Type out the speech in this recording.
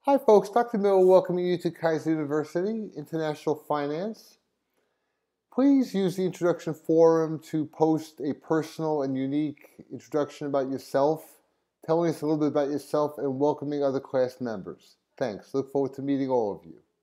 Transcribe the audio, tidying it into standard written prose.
Hi folks, Dr. Miller welcoming you to Keiser University, International Finance. Please use the introduction forum to post a personal and unique introduction about yourself, telling us a little bit about yourself and welcoming other class members. Thanks. Look forward to meeting all of you.